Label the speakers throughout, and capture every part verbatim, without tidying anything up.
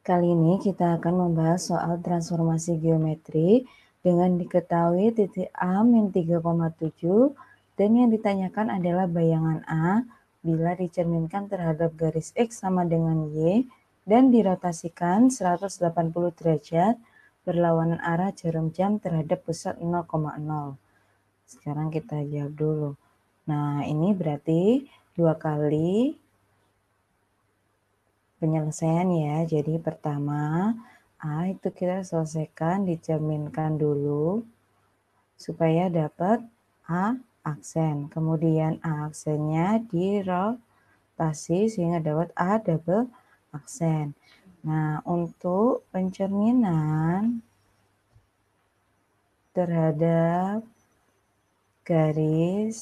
Speaker 1: Kali ini kita akan membahas soal transformasi geometri dengan diketahui titik A min tiga koma tujuh dan yang ditanyakan adalah bayangan A bila dicerminkan terhadap garis X sama dengan Y dan dirotasikan seratus delapan puluh derajat berlawanan arah jarum jam terhadap pusat nol koma nol. Sekarang kita jawab dulu. Nah, ini berarti dua kali penyelesaian ya. Jadi pertama A itu kita selesaikan, dicerminkan dulu supaya dapat A aksen. Kemudian A aksennya dirotasi sehingga dapat A double aksen. Nah, untuk pencerminan terhadap garis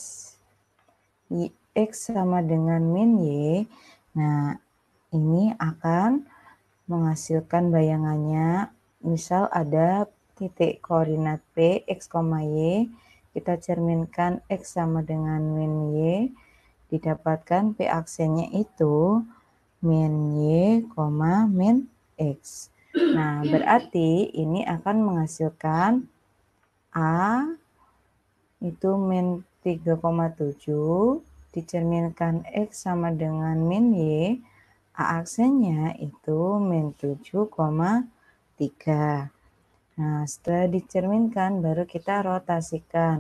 Speaker 1: X sama dengan min Y, nah ini akan menghasilkan bayangannya. Misal ada titik koordinat P, X, Y, kita cerminkan X sama dengan min Y, didapatkan P aksennya itu min Y, min X. Nah, berarti ini akan menghasilkan A itu min tiga koma tujuh, dicerminkan X sama dengan min Y, A aksennya itu min tujuh koma tiga. Nah, setelah dicerminkan baru kita rotasikan.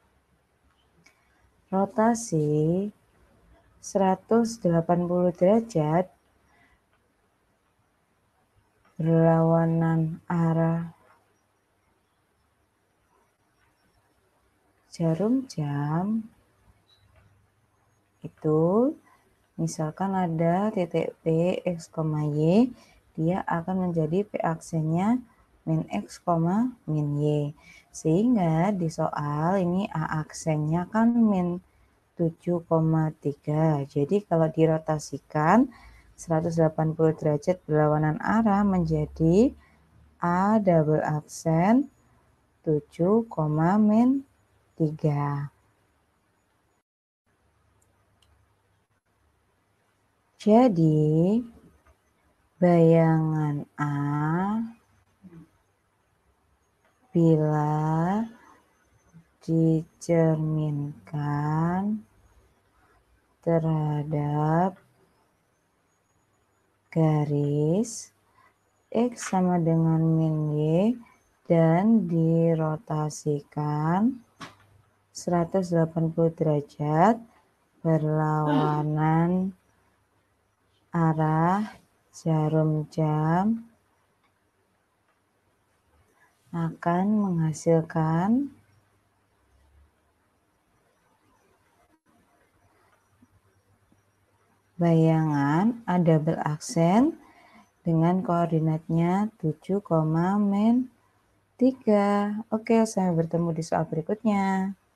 Speaker 1: Rotasi seratus delapan puluh derajat berlawanan arah jarum jam itu, misalkan ada titik P, X, Y, dia akan menjadi P aksennya min X, min Y. Sehingga di soal ini A aksennya kan min tujuh koma tiga. Jadi kalau dirotasikan seratus delapan puluh derajat berlawanan arah menjadi A double aksen tujuh, min tiga. Jadi bayangan A bila dicerminkan terhadap garis X sama dengan min Y dan dirotasikan seratus delapan puluh derajat berlawanan arah jarum jam akan menghasilkan bayangan A double aksen dengan koordinatnya tujuh, min tiga. Oke, sampai bertemu di soal berikutnya.